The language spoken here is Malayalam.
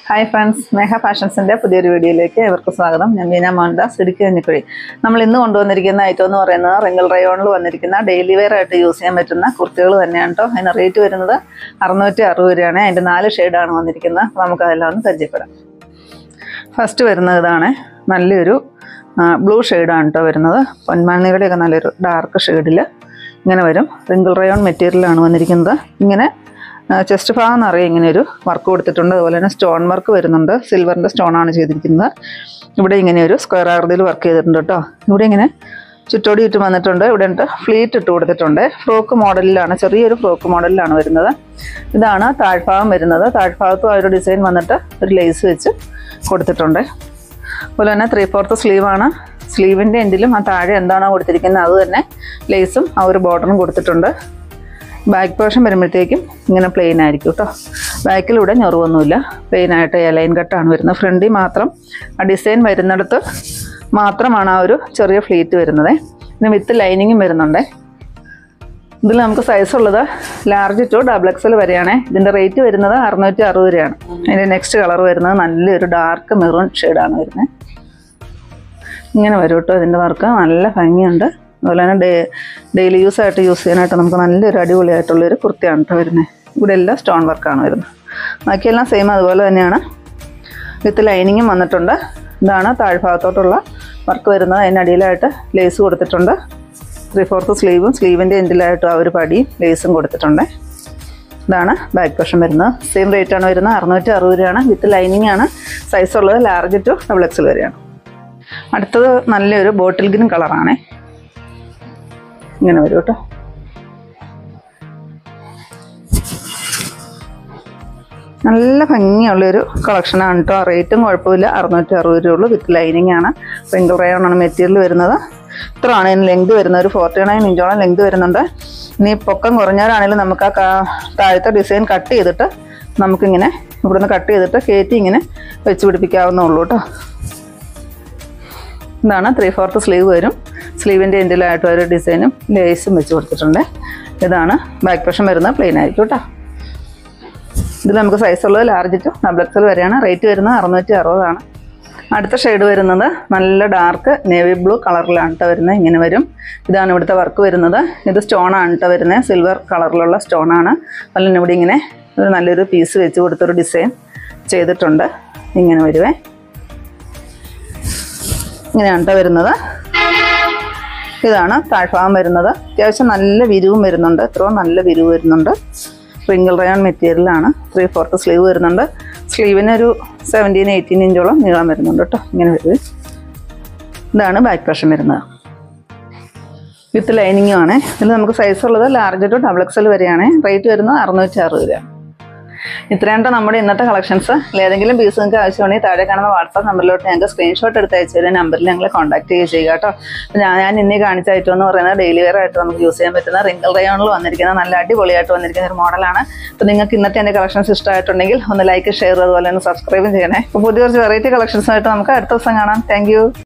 Hi friends, Neha Fashions in the Pudir video like Everkosagam, Yamina Manda, Sidiki and Nikuri. Namalino on Donerikina, Itono, Rena, Ringle Rayon, Vanirikina, daily wear at use Metana, Kurtil and Nanto, and a rate to another, Arnoti Aruriana, and another shade on Vanirikina, Ramakalan, Tajipara. First to Vernadane, Naliru, blue shade on to another, one manner dark shade. Ringle Rayon material on Vanirikina, Ingene. Chest fan arraying in a work out the tunda, stone work where none, silver and the stone on each other. Putting in a square are the work in the putting in a chitodi to manatunda, wouldn't fleet to the tonda, frock model and a cherry frock model and with another. The Anna, third farm with another, third farm to either design manata, lace which put the tonda. Well, and a 3/4 sleeve on sleeve in the endilum, and the Dana would take another neck, lace them, our bottom go to the tonda. Back portion വരുമ്പോഴത്തേക്കും ഇങ്ങനെ പ്ലെയിൻ ആയിരിക്കും ട്ടോ. ബാക്കിലൂടെ ഞൊറുവൊന്നുമില്ല. പ്ലെയിൻ ആയിട്ട് ലൈൻ കട്ട് ആണ് വരുന്നത്. ഫ്രണ്ടിൽ മാത്രം ആ ഡിസൈൻ വരുന്നിടത്ത് മാത്രമാണ് ആ ഒരു ചെറിയ ഫ്ലീറ്റ് വരുന്നത്. പിന്നെ വിത്ത് ലൈനിങ്ങും വരുന്നുണ്ട്. ഇതിൽ നമുക്ക് സൈസ് ഉള്ളത് ലാർജ് ടു ഡബിൾ എക്സൽ വരെയാണ്. ഇതിന്റെ റേറ്റ് വരുന്നത് 660 രൂപയാണ്. ഇതിന്റെ നെക്സ്റ്റ് കളർ വരുന്നത് നല്ലൊരു ഡാർക്ക് മെറൂൺ ഷെയ്ഡ് ആണ് വരുന്നത്. ഇങ്ങനെ വരും ട്ടോ. ഇതിന്റെ വർക്ക് നല്ല ഭംഗിയുണ്ട്. Daily use at use in at Namkan radio at a kurti and good stone work on with Makela same as well and with the lining in Manatunda, Dana, third path tola, work verna in Adila at lace over the tunda, 3/4 sleeve in the indila to our party, lace and go to the tunda. Dana, back portion verna, same rate on Verna, Arnota Aruriana with the lining and size of large to double XL. At the Nalla bottle green color on it. ഇങ്ങനെ വരും ട്ടോ. നല്ല ഭംഗിയുള്ള ഒരു കളക്ഷൻ ആണ് ട്ടോ. റേറ്റും കുഴപ്പമില്ല. 660 രൂപയുള്ളൂ. വിത്ത് ലൈനിങ് ആണ്. റിംഗിൾ റയോൺ ആണ് മെറ്റീരിയൽ വരുന്നത്. ഇത്രയാണ് ഇതിന് ലെങ്ത് വരുന്നത്. ഒരു 49 ഇഞ്ചോളം ലെങ്ത് വരുന്നുണ്ട്. ഇനി പൊക്കം കുറഞ്ഞവരാണെങ്കിലും നമുക്ക് ആ താഴത്തെ ഡിസൈൻ കട്ട് ചെയ്തിട്ട് നമുക്കിങ്ങനെ ഇവിടുന്ന് കട്ട് ചെയ്തിട്ട് കയറ്റി ഇങ്ങനെ വെച്ച് പിടിപ്പിക്കാവുന്നേ ട്ടോ. ഇതാണ് 3/4 സ്ലീവ് വരും. സ്ലീവിൻ്റെ എൻഡിലായിട്ട് ഒരു ഡിസൈനും ലേസും വെച്ച് കൊടുത്തിട്ടുണ്ട്. ഇതാണ് ബാക്ക് പോർഷൻ വരുന്നത്. പ്ലെയിൻ ആയിരിക്കും കേട്ടോ. ഇതിൽ നമുക്ക് സൈസ് ഉള്ളത് ലാർജ് ടു ഡബിൾ എക്സൽ വരെയാണ്. റേറ്റ് വരുന്നത് 660 ആണ്. അടുത്ത ഷെയ്ഡ് വരുന്നത് നല്ല ഡാർക്ക് നേവി ബ്ലൂ കളറിലാണ് ട്ടോ വരുന്നത്. ഇങ്ങനെ വരും. ഇതാണ് ഇവിടുത്തെ വർക്ക് വരുന്നത്. ഇത് സ്റ്റോൺ ആണ് ട്ടോ വരുന്നത്. സിൽവർ കളറിലുള്ള സ്റ്റോൺ ആണ്. അല്ലെങ്കിൽ ഇവിടെ ഇങ്ങനെ ഒരു നല്ലൊരു പീസ് വെച്ച് കൊടുത്തൊരു ഡിസൈൻ ചെയ്തിട്ടുണ്ട്. ഇങ്ങനെ വരുവേ. ഇങ്ങനെയാണ് ട്ടോ വരുന്നത്. ഇതാണ് താഴ്ഭാഗം വരുന്നത്. അത്യാവശ്യം നല്ല വിരിവും വരുന്നുണ്ട്. ഇത്രയും നല്ല വിരിവ് വരുന്നുണ്ട്. റിംഗിൾ റയോൺ മെറ്റീരിയലാണ്. 3/4 സ്ലീവ് വരുന്നുണ്ട്. സ്ലീവിന് ഒരു 17-18 ഇഞ്ചോളം നീളം വരുന്നുണ്ട് കേട്ടോ. ഇങ്ങനെ വരും. ഇതാണ് ബാക്ക് പോർഷൻ വരുന്നത്. വിത്ത് ലൈനിങ്ങും ആണ്. ഇതിൽ നമുക്ക് സൈസ് ഉള്ളത് ലാർജ് ടു ഡബിൾ എക്സൽ വരെയാണ്. റേറ്റ് വരുന്നത് 660 രൂപ. ഇത്രയാണ് നമ്മുടെ ഇന്നത്തെ കളക്ഷൻസ്. ഏതെങ്കിലും പീസ് നിങ്ങൾക്ക് ആവശ്യമാണെങ്കിൽ താഴെ കാണുന്ന വാട്സാപ്പ് നമ്പറിലോട്ട് ഞങ്ങൾക്ക് സ്ക്രീൻഷോട്ട് എടുത്ത് അയച്ചു തരുന്ന നമ്പറിൽ ഞങ്ങളെ കോൺടാക്ട് ചെയ്യുക കേട്ടോ. അപ്പോൾ ഞാൻ ഇന്നേ കാണിച്ച ഐറ്റം എന്ന് പറയുന്നത് ഡെയിലി വെയർ ആയിട്ട് നമുക്ക് യൂസ് ചെയ്യാൻ പറ്റുന്ന റിംഗിൾ റയോണിൽ വന്നിരിക്കുന്ന നല്ല അടിപൊളിയായിട്ട് വന്നിരിക്കുന്ന ഒരു മോഡലാണ്. അപ്പോൾ നിങ്ങൾക്ക് ഇന്നത്തെ എൻ്റെ കളക്ഷൻസ് ഇഷ്ടമായിട്ടുണ്ടെങ്കിൽ ഒന്ന് ലൈക്ക് ഷെയർ അതുപോലെ തന്നെ സബ്സ്ക്രൈബും ചെയ്യണേ. അപ്പോൾ പുതിയ കുറച്ച് വെറൈറ്റി കളക്ഷൻസുമായിട്ട് നമുക്ക് അടുത്ത ദിവസം കാണാം. Thank U.